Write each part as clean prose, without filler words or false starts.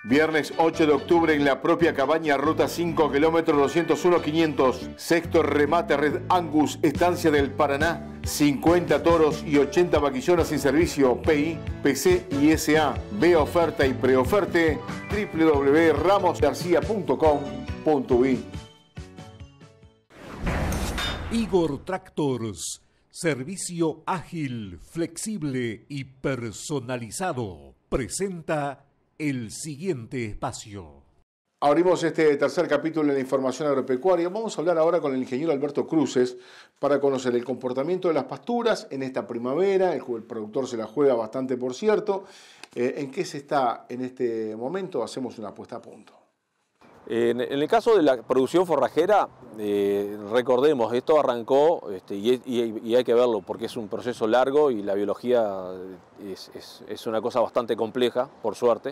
Viernes 8 de octubre en la propia cabaña, ruta 5, kilómetro 201-500. Sexto remate Red Angus, estancia del Paraná. 50 toros y 80 vaquillonas en servicio. PI, PC y SA. Ve oferta y preoferte. www.ramosgarcia.com.uy. Igor Tractors. Servicio ágil, flexible y personalizado. Presenta el siguiente espacio. Abrimos este tercer capítulo de la información agropecuaria. Vamos a hablar ahora con el ingeniero Alberto Cruces para conocer el comportamiento de las pasturas en esta primavera. El productor se la juega bastante, por cierto. ¿En qué se está en este momento? Hacemos una puesta a punto. En el caso de la producción forrajera, recordemos, esto arrancó, y hay que verlo porque es un proceso largo y la biología es una cosa bastante compleja, por suerte.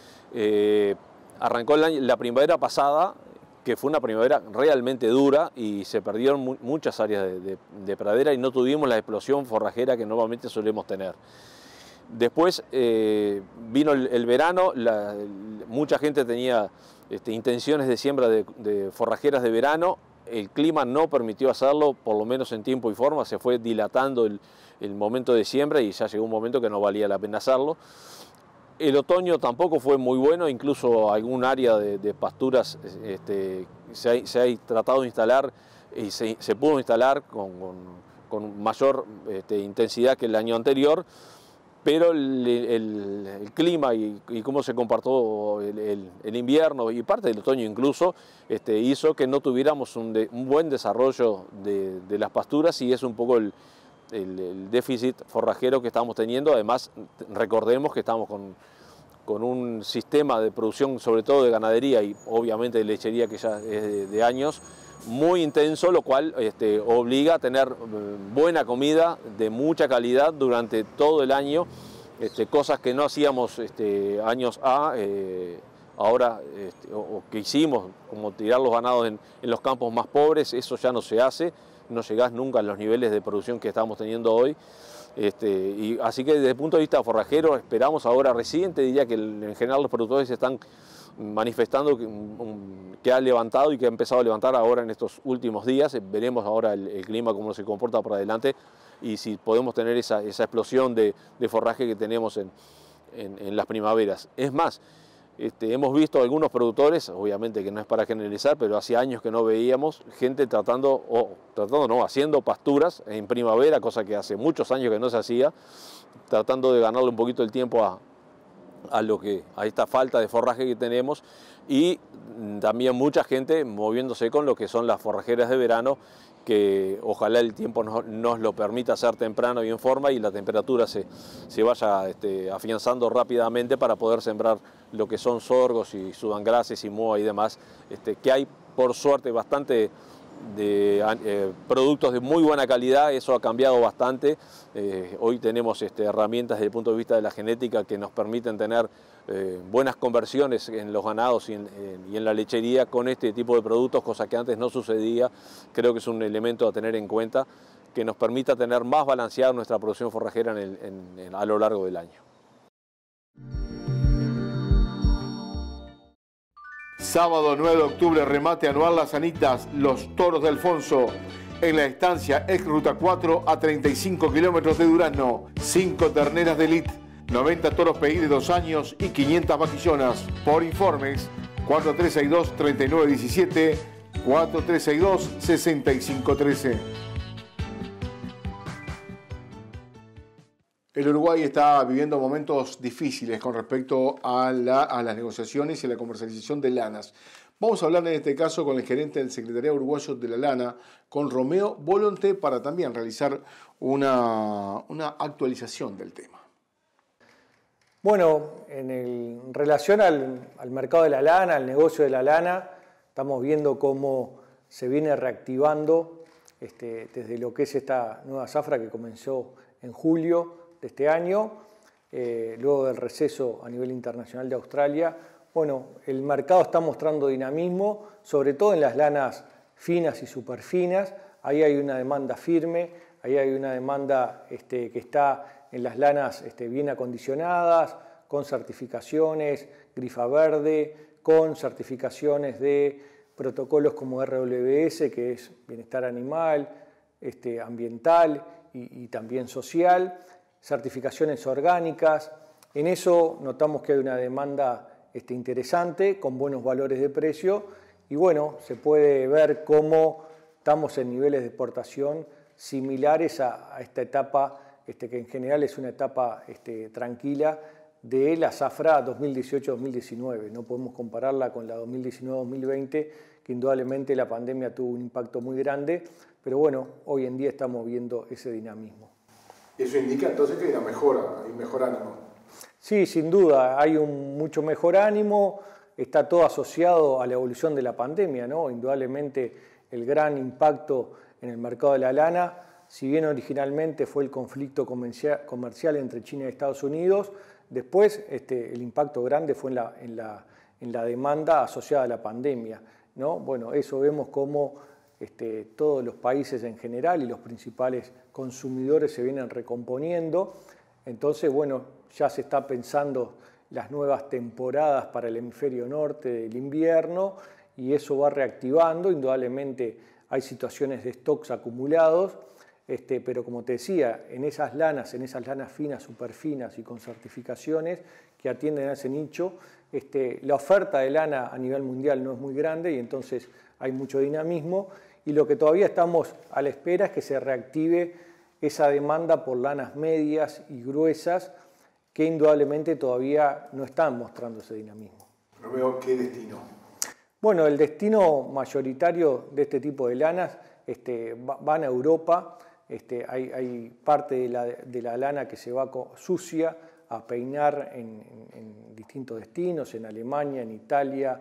Arrancó la primavera pasada, que fue una primavera realmente dura y se perdieron muchas áreas de pradera y no tuvimos la explosión forrajera que normalmente solemos tener. Después vino el verano, mucha gente tenía intenciones de siembra de forrajeras de verano. El clima no permitió hacerlo, por lo menos en tiempo y forma, se fue dilatando el momento de siembra y ya llegó un momento que no valía la pena hacerlo. El otoño tampoco fue muy bueno, incluso algún área de pasturas se ha tratado de instalar y se pudo instalar con mayor intensidad que el año anterior, pero el clima y cómo se comportó el invierno y parte del otoño incluso, hizo que no tuviéramos un buen desarrollo de las pasturas y es un poco el déficit forrajero que estamos teniendo. Además, recordemos que estamos con un sistema de producción, sobre todo de ganadería y obviamente de lechería, que ya es de años, muy intenso, lo cual obliga a tener buena comida de mucha calidad durante todo el año, cosas que no hacíamos años ahora, o que hicimos, como tirar los ganados en los campos más pobres. Eso ya no se hace, no llegás nunca a los niveles de producción que estamos teniendo hoy. Así que desde el punto de vista forrajero esperamos ahora, recién te diría que en general los productores están manifestando que ha levantado y que ha empezado a levantar ahora en estos últimos días. Veremos ahora el clima cómo se comporta por adelante y si podemos tener esa explosión de forraje que tenemos en las primaveras. Es más, hemos visto algunos productores, obviamente que no es para generalizar, pero hace años que no veíamos gente haciendo pasturas en primavera, cosa que hace muchos años que no se hacía, tratando de ganarle un poquito el tiempo a esta falta de forraje que tenemos, y también mucha gente moviéndose con lo que son las forrajeras de verano, que ojalá el tiempo nos lo permita hacer temprano y en forma y la temperatura se vaya afianzando rápidamente para poder sembrar lo que son sorgos y sudangrases y moa y demás, que hay por suerte bastante de productos de muy buena calidad. Eso ha cambiado bastante. Hoy tenemos herramientas desde el punto de vista de la genética que nos permiten tener buenas conversiones en los ganados y en la lechería con este tipo de productos, cosa que antes no sucedía. Creo que es un elemento a tener en cuenta que nos permita tener más balanceada nuestra producción forrajera a lo largo del año. Sábado 9 de octubre, remate anual Las Anitas, Los Toros de Alfonso, en la estancia ex Ruta 4 a 35 kilómetros de Durazno. 5 terneras de elite, 90 toros PI de 2 años y 500 vaquillonas. Por informes, 4362-3917, 4362-6513. El Uruguay está viviendo momentos difíciles con respecto a las negociaciones y a la comercialización de lanas. Vamos a hablar en este caso con el gerente del Secretariado Uruguayo de la Lana, con Romeo Volonté, para también realizar una actualización del tema. Bueno, en relación al mercado de la lana, al negocio de la lana, estamos viendo cómo se viene reactivando desde lo que es esta nueva zafra que comenzó en julio de este año, luego del receso a nivel internacional de Australia. Bueno, el mercado está mostrando dinamismo, sobre todo en las lanas finas y superfinas. Ahí hay una demanda firme, ahí hay una demanda que está en las lanas bien acondicionadas, con certificaciones Grifa Verde, con certificaciones de protocolos como RWS, que es bienestar animal, ambiental y también social, certificaciones orgánicas. En eso notamos que hay una demanda interesante, con buenos valores de precio, y bueno, se puede ver cómo estamos en niveles de exportación similares a esta etapa, que en general es una etapa tranquila de la zafra 2018-2019. No podemos compararla con la 2019-2020, que indudablemente la pandemia tuvo un impacto muy grande, pero bueno, hoy en día estamos viendo ese dinamismo. Eso indica entonces que hay una mejora, hay mejor ánimo. Sí, sin duda, hay un mucho mejor ánimo, está todo asociado a la evolución de la pandemia, ¿no? Indudablemente el gran impacto en el mercado de la lana, si bien originalmente fue el conflicto comercial entre China y Estados Unidos, después el impacto grande fue en la demanda asociada a la pandemia, ¿no? Bueno, eso vemos cómo todos los países en general y los principales consumidores se vienen recomponiendo. Entonces, bueno, ya se está pensando las nuevas temporadas para el hemisferio norte del invierno y eso va reactivando. Indudablemente hay situaciones de stocks acumulados, pero como te decía, en esas lanas finas, superfinas y con certificaciones que atienden a ese nicho, la oferta de lana a nivel mundial no es muy grande y entonces hay mucho dinamismo y lo que todavía estamos a la espera es que se reactive esa demanda por lanas medias y gruesas que indudablemente todavía no están mostrando ese dinamismo. Pero veo qué destino. Bueno, el destino mayoritario de este tipo de lanas van a Europa. Hay parte de la lana que se va sucia a peinar en distintos destinos, en Alemania, en Italia,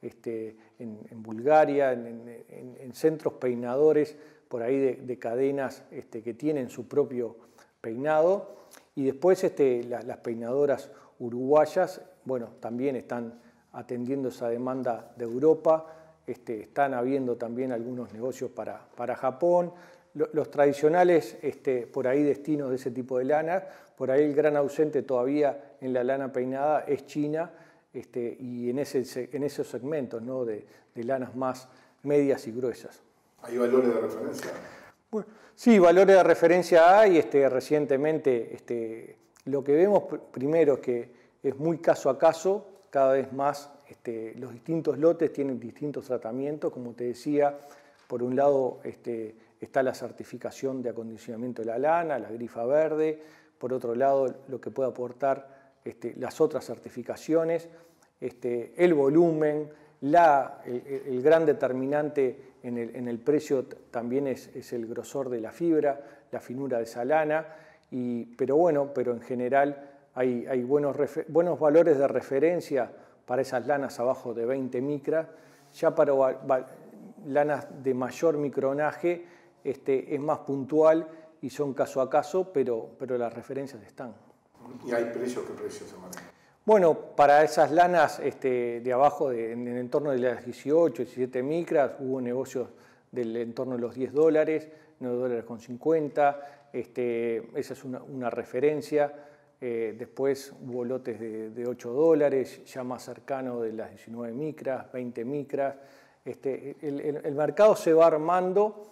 en Bulgaria, en centros peinadores por ahí de cadenas que tienen su propio peinado. Y después las peinadoras uruguayas, bueno, también están atendiendo esa demanda de Europa, están habiendo también algunos negocios para Japón. Los tradicionales por ahí destinos de ese tipo de lana, por ahí el gran ausente todavía en la lana peinada es China, y en esos segmentos, ¿no? de lanas más medias y gruesas. ¿Hay valores de referencia? Bueno, sí, valores de referencia hay. Recientemente lo que vemos primero es que es muy caso a caso, cada vez más los distintos lotes tienen distintos tratamientos, como te decía, por un lado está la certificación de acondicionamiento de la lana, la Grifa Verde, por otro lado lo que puede aportar las otras certificaciones, el volumen, el gran determinante en el precio también es el grosor de la fibra, la finura de esa lana, pero en general hay buenos valores de referencia para esas lanas abajo de 20 micras. Ya para lanas de mayor micronaje es más puntual y son caso a caso, pero las referencias están. ¿Y hay precios? ¿Qué precios se manejan? Bueno, para esas lanas de abajo, en el entorno de las 18, 17 micras, hubo negocios del entorno de los $10, $9.50, esa es una referencia. Después hubo lotes de $8, ya más cercano de las 19 micras, 20 micras. El mercado se va armando.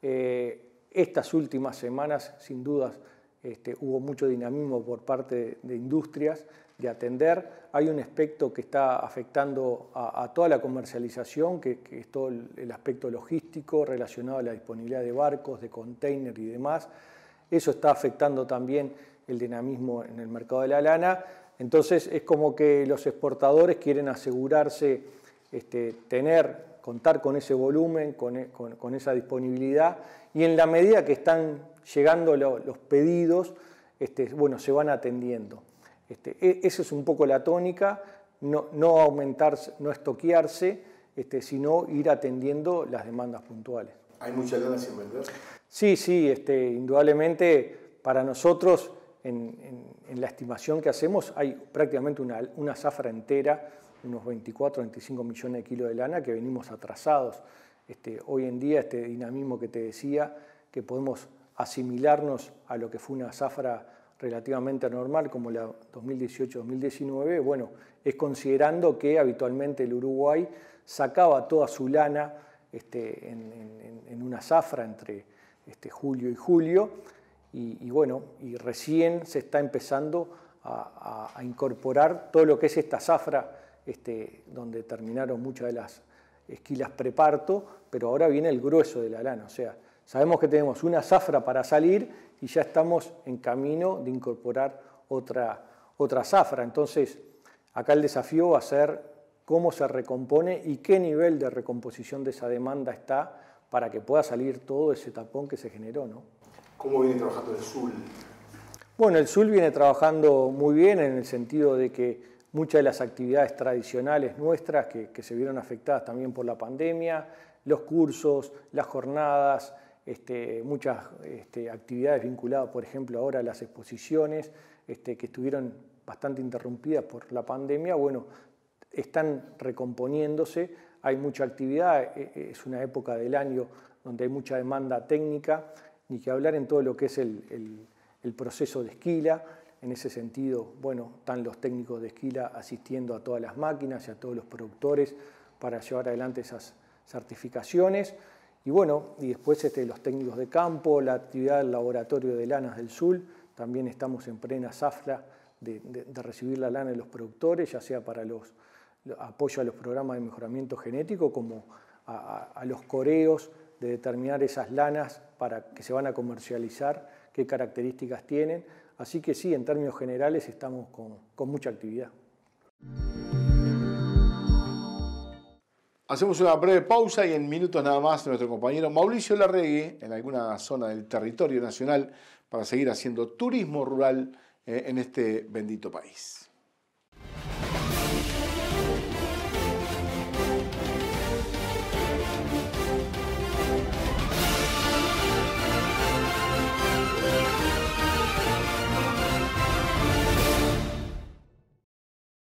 Estas últimas semanas, sin dudas, hubo mucho dinamismo por parte de industrias de atender. Hay un aspecto que está afectando a toda la comercialización, que es todo el aspecto logístico relacionado a la disponibilidad de barcos, de container y demás. Eso está afectando también el dinamismo en el mercado de la lana. Entonces es como que los exportadores quieren asegurarse contar con ese volumen, con esa disponibilidad, y en la medida que están llegando los pedidos, se van atendiendo. Esa es un poco la tónica, no aumentar, no estoquearse, sino ir atendiendo las demandas puntuales. ¿Hay mucha lana sin vender? Sí, indudablemente para nosotros, en la estimación que hacemos, hay prácticamente una zafra entera, unos 24, 25 millones de kilos de lana que venimos atrasados. Hoy en día este dinamismo que te decía, que podemos asimilarnos a lo que fue una zafra relativamente normal como la 2018-2019, bueno, es considerando que habitualmente el Uruguay sacaba toda su lana en una zafra entre julio y julio, y bueno, y recién se está empezando a incorporar todo lo que es esta zafra, donde terminaron muchas de las esquilas preparto, pero ahora viene el grueso de la lana, o sea, sabemos que tenemos una zafra para salir y ya estamos en camino de incorporar otra zafra. Entonces, acá el desafío va a ser cómo se recompone y qué nivel de recomposición de esa demanda está para que pueda salir todo ese tapón que se generó, ¿no? ¿Cómo viene trabajando el SUL? Bueno, el SUL viene trabajando muy bien en el sentido de que muchas de las actividades tradicionales nuestras que se vieron afectadas también por la pandemia, los cursos, las jornadas, muchas actividades vinculadas, por ejemplo, ahora a las exposiciones, que estuvieron bastante interrumpidas por la pandemia, bueno, están recomponiéndose, hay mucha actividad, es una época del año donde hay mucha demanda técnica, ni que hablar en todo lo que es el proceso de esquila. En ese sentido, bueno, están los técnicos de esquila asistiendo a todas las máquinas y a todos los productores para llevar adelante esas certificaciones. Y bueno, y después los técnicos de campo, la actividad del laboratorio de lanas del SUL, también estamos en plena zafra de recibir la lana de los productores, ya sea para los apoyo a los programas de mejoramiento genético, como a los coreos de determinar esas lanas para que se van a comercializar, qué características tienen. Así que sí, en términos generales estamos con mucha actividad. Hacemos una breve pausa y en minutos nada más nuestro compañero Mauricio Larregui en alguna zona del territorio nacional para seguir haciendo turismo rural en este bendito país.